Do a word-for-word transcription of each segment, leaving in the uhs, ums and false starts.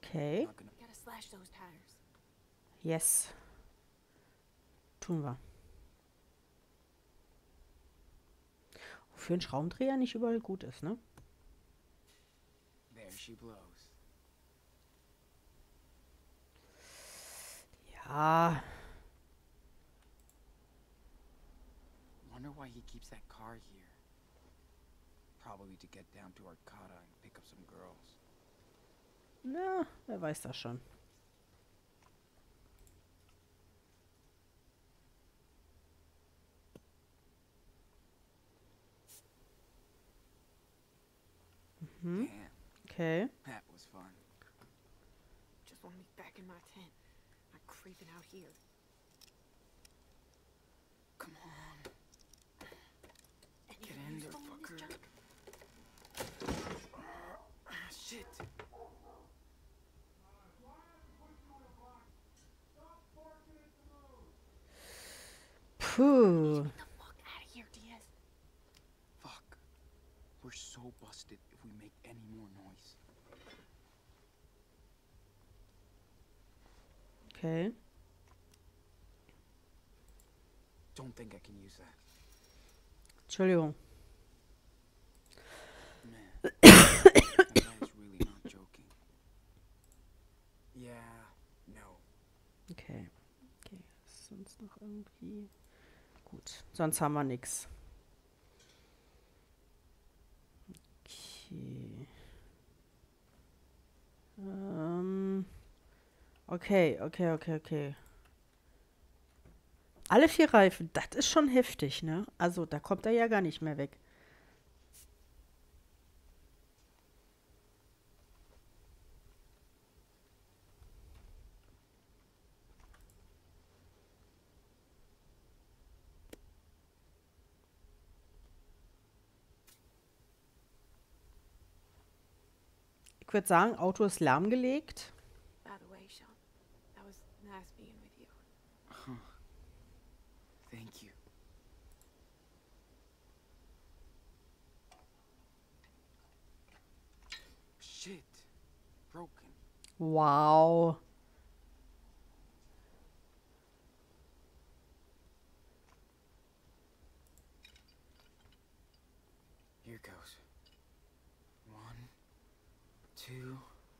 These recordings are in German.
Okay. Gotta slash those tires. Yes. Tun wir. Wofür ein Schraubendreher nicht überall gut ist, ne? There she blows. Ja. Wonder why he keeps that car here. Probably to get down to Arcata and pick up some girls. Na, wer weiß das schon. Mhm. Damn, Okay. that was fun. Just want to be back in my tent. Not creeping out here. Come on. Any Get of in you there, stolen this fucker. junk? Ah, shit. Puh. Get the fuck out of here, Diaz. Fuck. We're so busted if we make any more noise. Okay. Don't think I can use that. Entschuldigung. Man, that guy's really not joking. Yeah, no. Okay. Okay. Ist sonst noch irgendwie. Gut. Sonst haben wir nichts. Okay. Ähm. Okay, okay, okay, okay. Alle vier Reifen, das ist schon heftig, ne? Also, da kommt er ja gar nicht mehr weg. Ich würde sagen, Auto ist lahmgelegt. By the way, Sean, that was nice being with you. Thank you. Shit. Broken. Wow. Here goes. One, two.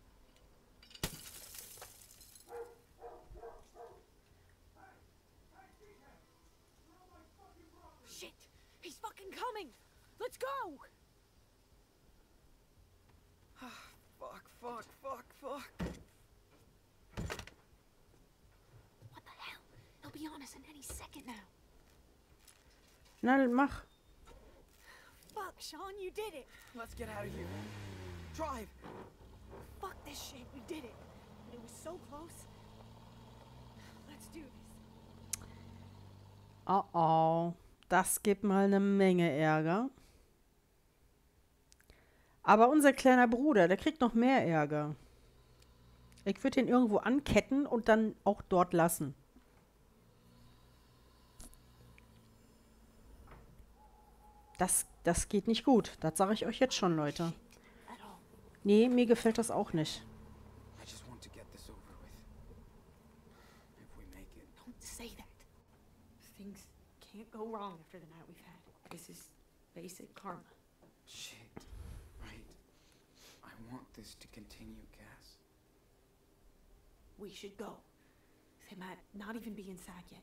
Shit! He's fucking coming! Let's go! Fuck, fuck, fuck, fuck. What the hell? He'll be on us in any second now. Na, mach. Fuck, Sean, you did it! Let's get out of here. Drive. Fuck this shit, we did it. It was so close. Let's do this. Oh oh. Das gibt mal eine Menge Ärger. Aber unser kleiner Bruder, der kriegt noch mehr Ärger. Ich würde ihn irgendwo anketten und dann auch dort lassen. Das, das geht nicht gut. Das sage ich euch jetzt schon, Leute. At all. Nee, mir gefällt das auch nicht. I just want to get this over with. If we make it. Don't say that. Things can't go wrong after the night we've had. This is basic karma. Shit. Right. I want this to continue, Cass. We should go. They might not even be inside yet.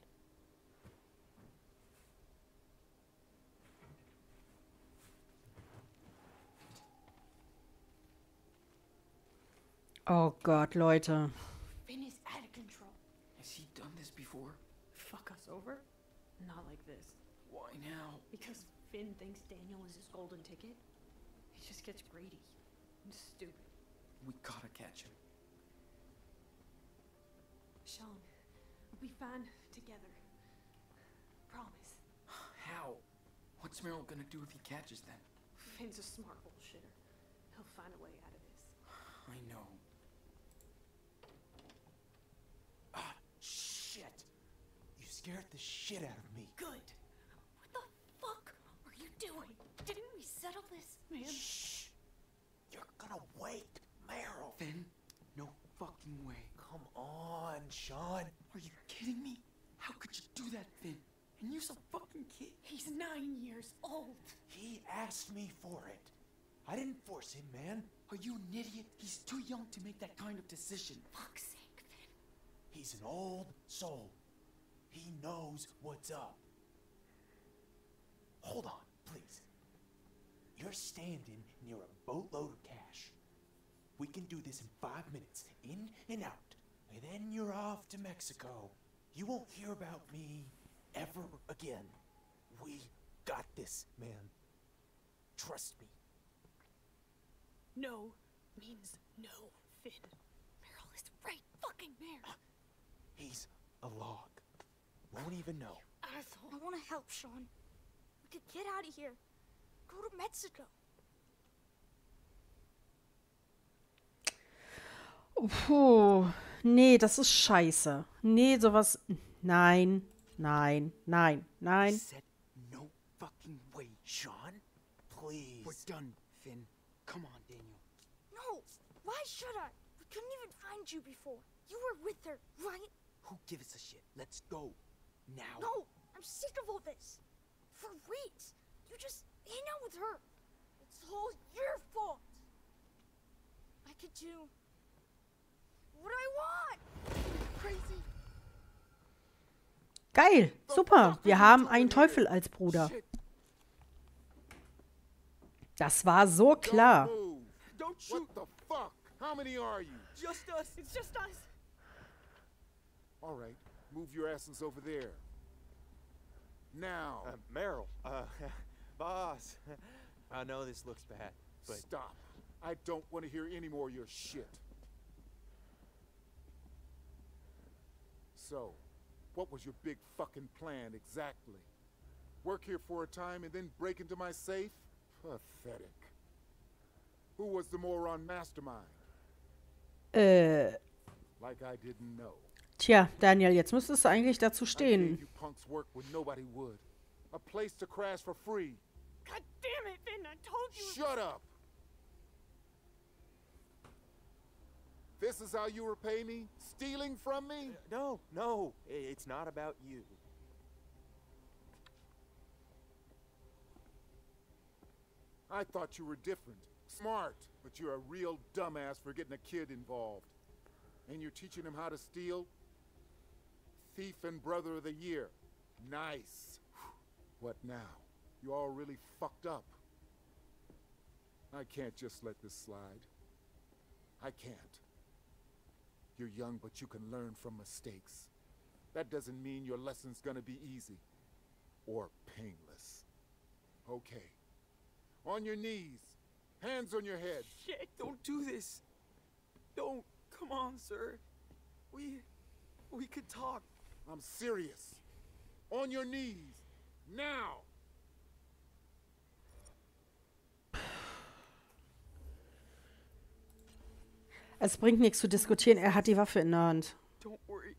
Oh Gott, Leute. Finn is out of control. Has he done this before? Fuck us over? Not like this. Why now? Because Finn thinks Daniel is his golden ticket. He just gets greedy and stupid. We gotta catch him. Sean, we'll be fine together. Promise. How? What's Meryl gonna do if he catches them? Finn's a smart bullshitter. He'll find a way out of this. I know. Ah, shit. You scared the shit out of me. Good. What the fuck are you doing? Didn't we settle this, man? Shh. You're gonna wait, Meryl. Finn, no Sean. Are you kidding me? How could you do that, Finn? And you're a fucking kid. He's nine years old. He asked me for it. I didn't force him, man. Are you an idiot? He's too young to make that kind of decision. Fuck's sake, Finn. He's an old soul. He knows what's up. Hold on, please. You're standing near a boatload of cash. We can do this in five minutes, in and out. And then you're off to Mexico. You won't hear about me ever again. We got this, man. Trust me. No means no, Finn. Meryl is right fucking there. He's a log. Won't even know. Asshole. I want to help, Sean. We could get out of here. Go to Mexico. Puh. Nee, das ist scheiße. Nee, sowas. Nein, nein, nein, I nein. said no fucking way. Sean, please. We're done, Finn. Come on, Daniel. No, why should I? We couldn't even find you before. You were with her, right? Who gives a shit? Let's go. Now. No, I'm sick of all this. For weeks, you just hang out with her. It's all your fault. I could do what I want. Crazy. Geil, super. Wir haben einen Teufel als Bruder. Shit. Das war so klar. Don't move. Don't shoot. What the fuck? How many are you? Just us. It's just us. All right, move your asses over there. Now, Uh, Meryl, uh, boss. I know this looks bad, but stop. I don't want to hear any more of your shit. So, what was your big fucking plan exactly? Work here for a time and then break into my safe? Pathetic. Who was the moron mastermind? Äh, Like I didn't know. tja, Daniel, jetzt müsstest du eigentlich dazu I gave stehen. you punks work when nobody would. A place to crash for free. God damn it, Finn. I told you. Shut up! This is how you repay me? Stealing from me? no, no, i- it's not about you. I thought you were different. Smart. But you're a real dumbass for getting a kid involved. And you're teaching him how to steal? Thief and brother of the year. Nice. What now? You all really fucked up. I can't just let this slide. I can't. You're young, but you can learn from mistakes. That doesn't mean your lesson's gonna be easy. Or painless. Okay. On your knees. Hands on your head. Shit, don't do this. Don't. Come on, sir. We... we could talk. I'm serious. On your knees. Now! Es bringt nichts zu diskutieren, er hat die Waffe in der Hand. Don't worry.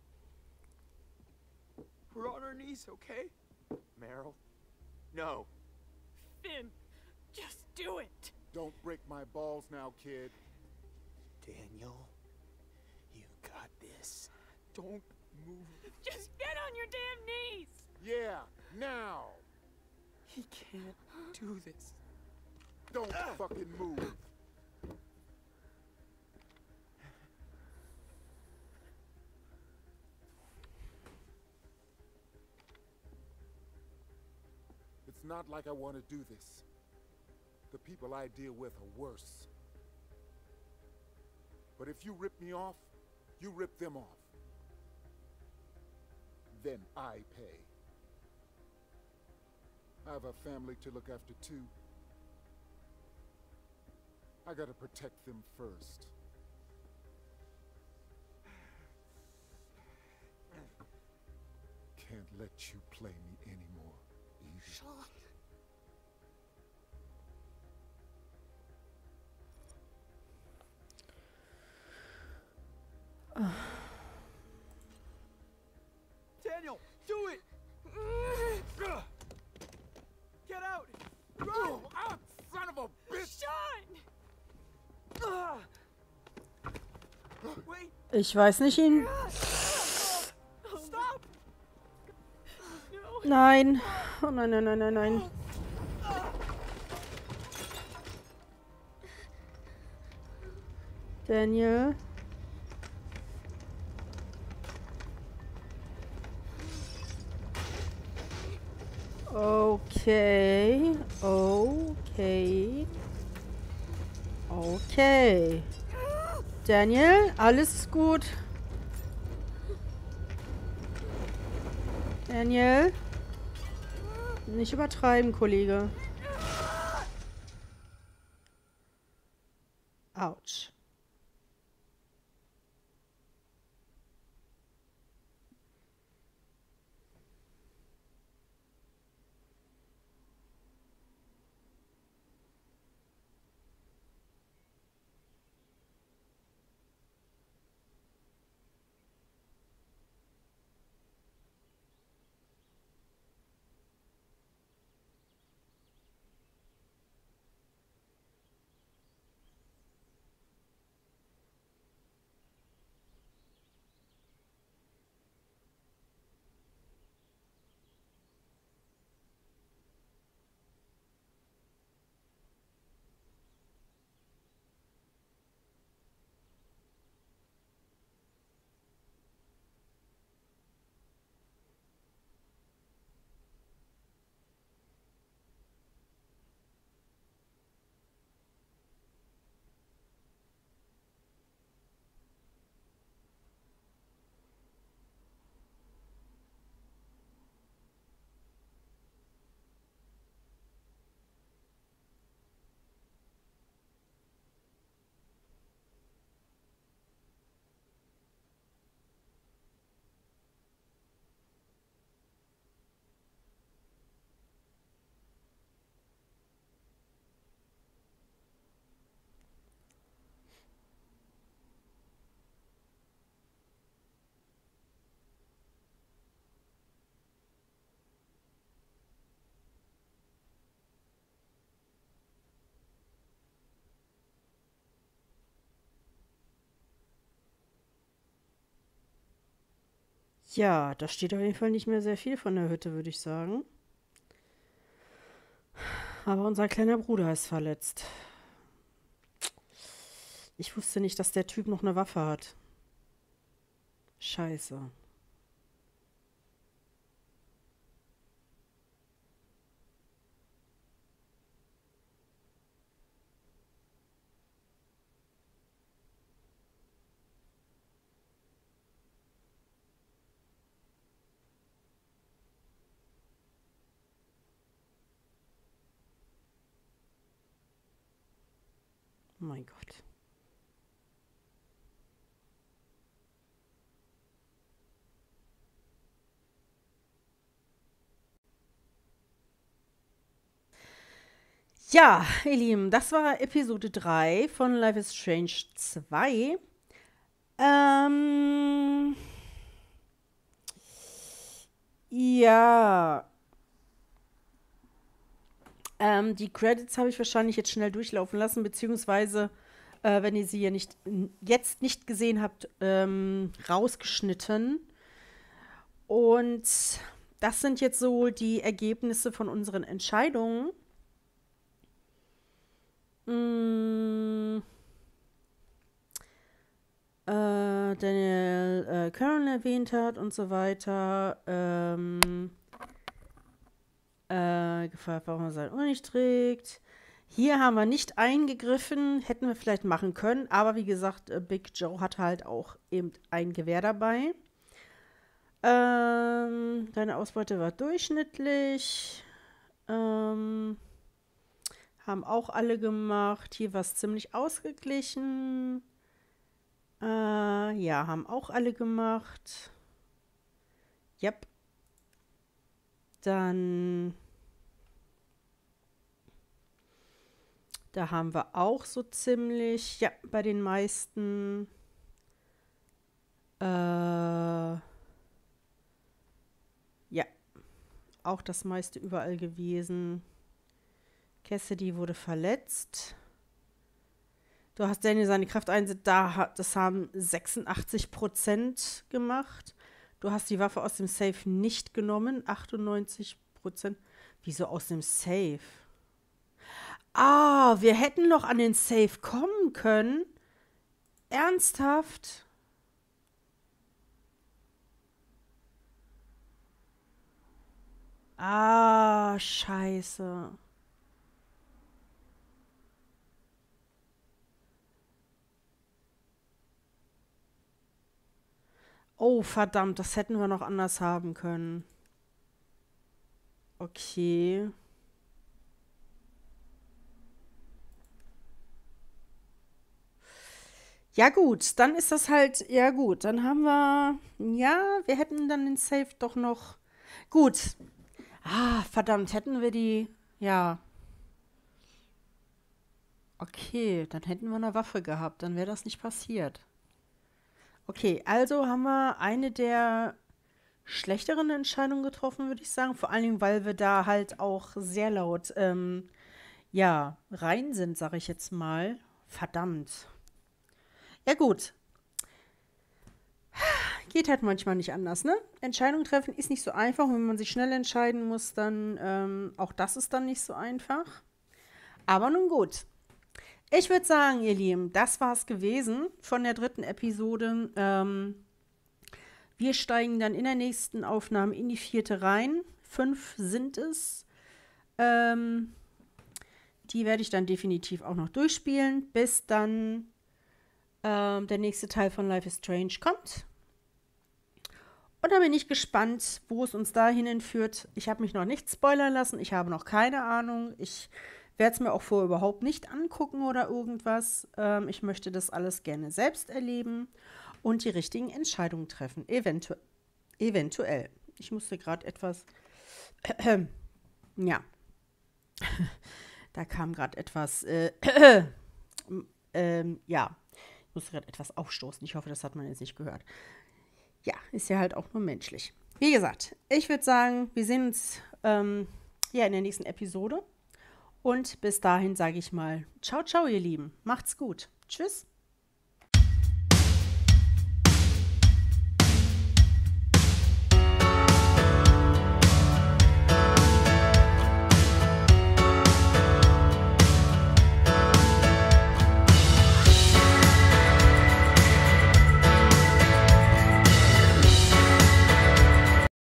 We're on our knees, okay? Meryl? No. Finn, just do it. Don't break my balls now, kid. Daniel, you got this. Don't move. Just get on your damn knees. Yeah, now! He can't do this. Don't fucking move. It's not like I want to do this. The people I deal with are worse. But if you rip me off, you rip them off. Then I pay. I have a family to look after too. I gotta protect them first. Can't let you play me anymore, Evie. Sean. Daniel, do it! Get out! Oh, ah, son of a bitch! Sean! Ah! Wait! Wait! Ich weiß nicht, ihn. Stop! Nein. Oh nein, nein, nein, nein, nein. Daniel. Okay. Okay. Okay. Daniel, alles ist gut. Daniel. Nicht übertreiben, Kollege. Autsch. Ja, da steht auf jeden Fall nicht mehr sehr viel von der Hütte, würde ich sagen. Aber unser kleiner Bruder ist verletzt. Ich wusste nicht, dass der Typ noch eine Waffe hat. Scheiße. Mein Gott. Ja, ihr Lieben, das war Episode drei von Life is Strange zwei. Ähm, ja. Ähm, die Credits habe ich wahrscheinlich jetzt schnell durchlaufen lassen, beziehungsweise, äh, wenn ihr sie ja nicht, jetzt nicht gesehen habt, ähm, rausgeschnitten. Und das sind jetzt so die Ergebnisse von unseren Entscheidungen. Mm. Äh, Daniel äh, Karen erwähnt hat und so weiter. Ähm, äh, Gefahr, warum er sein Uhr nicht trägt. Hier haben wir nicht eingegriffen, hätten wir vielleicht machen können, aber wie gesagt, äh, Big Joe hat halt auch eben ein Gewehr dabei. Ähm, deine Ausbeute war durchschnittlich. Ähm, haben auch alle gemacht. Hier war es ziemlich ausgeglichen. Äh, ja, haben auch alle gemacht. Yep. Dann, da haben wir auch so ziemlich, ja, bei den meisten, äh, ja, auch das meiste überall gewesen. Cassidy wurde verletzt. Du hast Daniel seine Kraft einsetzt, da hat, das haben sechsundachtzig Prozent gemacht. Du hast die Waffe aus dem Safe nicht genommen, achtundneunzig Prozent. Wieso aus dem Safe? Ah, wir hätten noch an den Safe kommen können. Ernsthaft? Ah, scheiße. Oh, verdammt, das hätten wir noch anders haben können. Okay. Ja gut, dann ist das halt, ja gut, dann haben wir, ja, wir hätten dann den Safe doch noch, gut. Ah, verdammt, hätten wir die, ja. Okay, dann hätten wir eine Waffe gehabt, dann wäre das nicht passiert. Okay, also haben wir eine der schlechteren Entscheidungen getroffen, würde ich sagen. Vor allen Dingen, weil wir da halt auch sehr laut, ähm, ja, rein sind, sage ich jetzt mal. Verdammt. Ja gut. Geht halt manchmal nicht anders, ne? Entscheidungen treffen ist nicht so einfach. Und wenn man sich schnell entscheiden muss, dann ähm, auch das ist dann nicht so einfach. Aber nun gut. Ich würde sagen, ihr Lieben, das war's gewesen von der dritten Episode. Ähm, wir steigen dann in der nächsten Aufnahme in die vierte rein. Fünf sind es. Ähm, die werde ich dann definitiv auch noch durchspielen, bis dann ähm, der nächste Teil von Life is Strange kommt. Und da bin ich gespannt, wo es uns dahin entführt. Ich habe mich noch nicht spoilern lassen. Ich habe noch keine Ahnung. Ich werde es mir auch vorher überhaupt nicht angucken oder irgendwas. Ähm, ich möchte das alles gerne selbst erleben und die richtigen Entscheidungen treffen. Eventu eventuell. Ich musste gerade etwas... Äh, ja. Da kam gerade etwas... Äh, ähm, ja. Ich musste gerade etwas aufstoßen. Ich hoffe, das hat man jetzt nicht gehört. Ja, ist ja halt auch nur menschlich. Wie gesagt, ich würde sagen, wir sehen uns ähm, ja in der nächsten Episode. Und bis dahin sage ich mal, ciao, ciao, ihr Lieben. Macht's gut. Tschüss.